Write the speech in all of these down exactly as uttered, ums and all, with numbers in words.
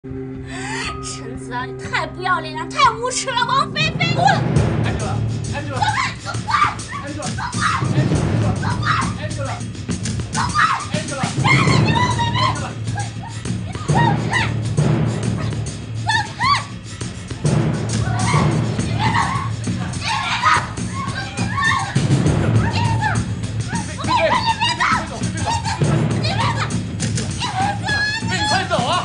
陈子昂，你太不要脸了，太无耻了！王菲菲，滚 ！Angela，Angela， 走开，走开，走开，走开，走开 ，Angela，Angela， 走开 ，Angela， 站住！你王菲菲，走开，走开，走开！你别动！你别动！你别动！我跟你说，你别动！你别动！你别动！ 你快走啊！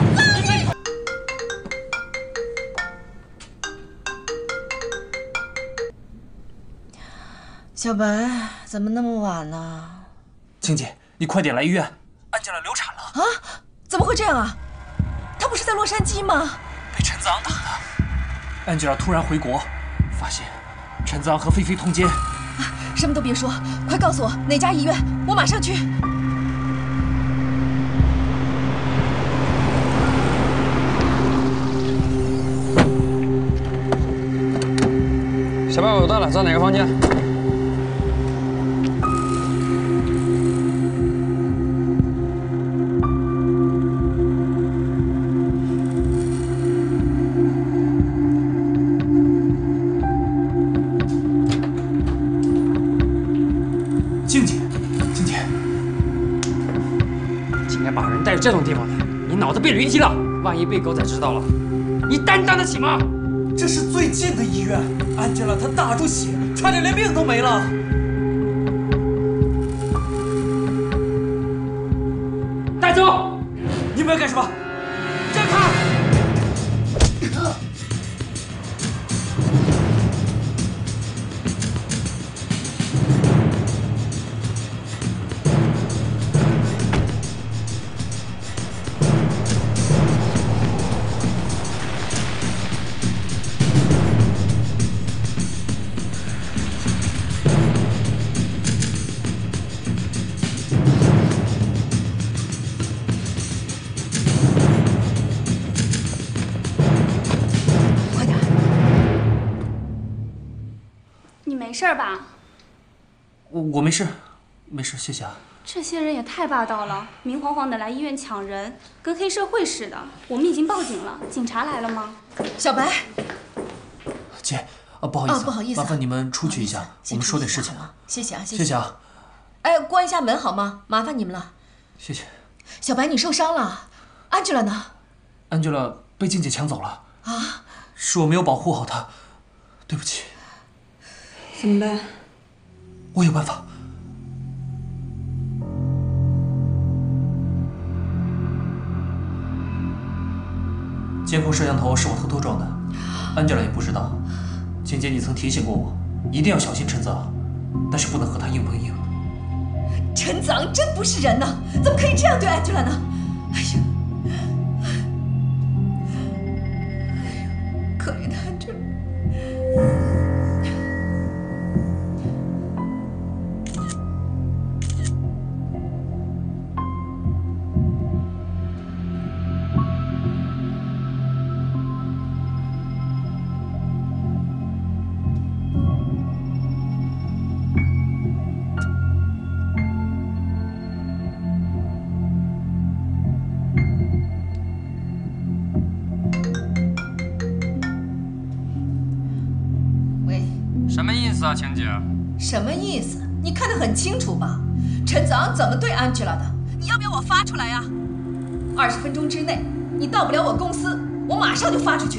小白，怎么那么晚呢？ 青姐，你快点来医院，安吉拉流产了。 啊？怎么会这样啊？她不是在洛杉矶吗？ 被陈子昂打的。安吉拉突然回国，发现陈子昂和菲菲通奸。 啊，什么都别说，快告诉我哪家医院，我马上去。 小白，我到了，在哪个房间？ 带这种地方来，你脑子被驴踢了！万一被狗仔知道了，你担当得起吗？ 这是最近的医院，安吉拉她大出血，差点连命都没了。 带走！ 你们要干什么？ 让开！ 没事吧？ 我我没事，没事，谢谢啊。 这些人也太霸道了，明晃晃的来医院抢人，跟黑社会似的。我们已经报警了，警察来了吗？ 小白， 姐，啊，不好意思， 啊，不好意思， 麻烦你们出去一下，我们说点事情啊。 谢谢啊，谢谢。 谢谢啊。 哎，关一下门好吗？麻烦你们了。 谢谢。 小白，你受伤了，安吉拉呢？ 安吉拉被静姐抢走了。 啊？ 是我没有保护好她，对不起。 怎么办？ 我有办法。监控摄像头是我偷偷装的，安吉拉也不知道。静姐，你曾提醒过我，一定要小心陈子昂，但是不能和他硬碰硬。 陈子昂真不是人呐，怎么可以这样对安吉拉呢？哎呀，哎呀，可怜的安吉拉。 什么意思啊，晴姐？ 什么意思？你看得很清楚吧？陈子昂怎么对安吉拉的？你要不要我发出来呀？二十分钟之内，你到不了我公司，我马上就发出去。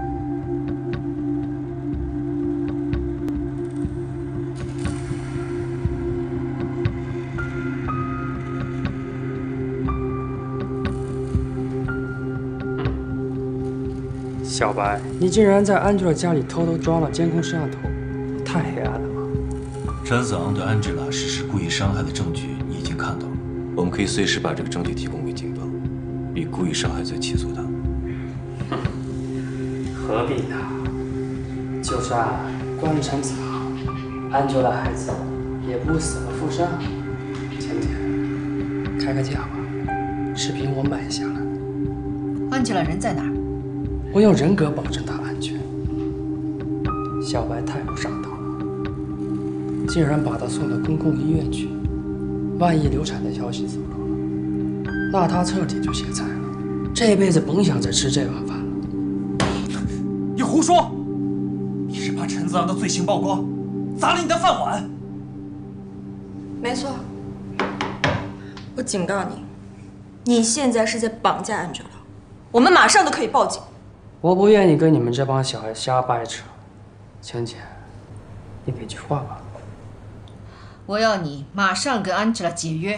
小白，你竟然在安吉拉家里偷偷装了监控摄像头，太黑暗了吧！ 陈子昂对安吉拉实施故意伤害的证据你已经看到了，我们可以随时把这个证据提供给警方，以故意伤害罪起诉他。 哼，何必呢？就算关了陈子昂，安吉拉孩子也不死而复生。晴姐，开个价吧，视频我买下了。 安吉拉人在哪儿？ 我用人格保证他安全。小白太不上道了，竟然把他送到公共医院去。万一流产的消息走漏了，那他彻底就歇菜了。 这辈子甭想再吃这碗饭了。 你胡说！你是怕陈子昂的罪行曝光，砸了你的饭碗。 没错，我警告你，你现在是在绑架 Angela， 我们马上都可以报警。 我不愿意跟你们这帮小孩瞎掰扯。芊芊，你给句话吧。 我要你马上跟 Angela 解约。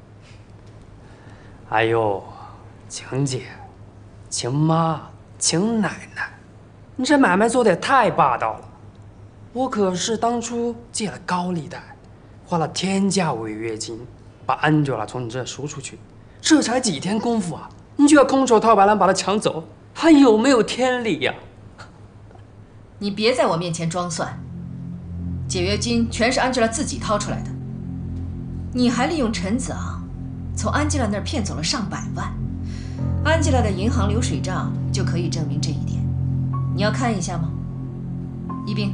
哎呦，晴姐、晴妈、晴奶奶，你这买卖做的也太霸道了。我可是当初借了高利贷，花了天价违约金，把 Angela 从你这赎出去，这才几天功夫啊，你就要空手套白狼把她抢走，还有没有天理呀？ 你别在我面前装蒜，解约金全是 Angela 自己掏出来的，你还利用陈子昂从 Angela 那儿骗走了上百万。Angela 的银行流水账就可以证明这一点，你要看一下吗？一冰，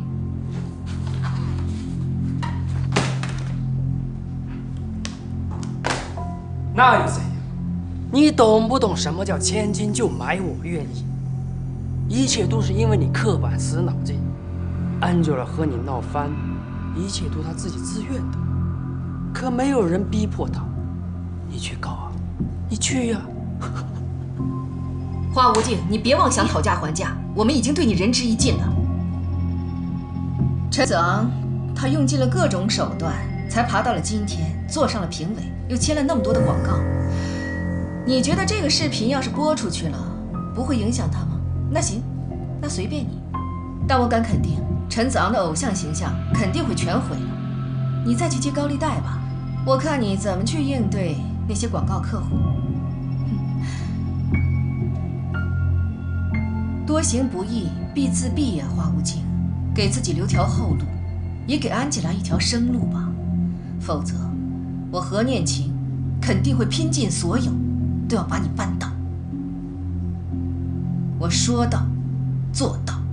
那又怎样？你懂不懂什么叫千金就买我愿意？一切都是因为你刻板死脑筋。Angela 和你闹翻，一切都是她自己自愿的，可没有人逼迫她。你去告啊，你去呀、啊！ 花无尽，你别妄想讨价还价，我们已经对你仁至义尽了。陈子昂，他用尽了各种手段，才爬到了今天，做上了评委，又签了那么多的广告。你觉得这个视频要是播出去了，不会影响他吗？那行，那随便你。但我敢肯定，陈子昂的偶像形象肯定会全毁了。你再去接高利贷吧，我看你怎么去应对那些广告客户。多行不义必自毙呀，花无尽，给自己留条后路，也给安吉拉一条生路吧。否则，我何念晴肯定会拼尽所有，都要把你扳倒。我说到，做到。